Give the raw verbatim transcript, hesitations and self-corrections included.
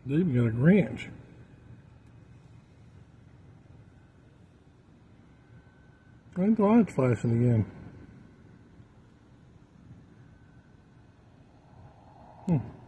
They even got a ranch. And the light's flashing again. Hmm.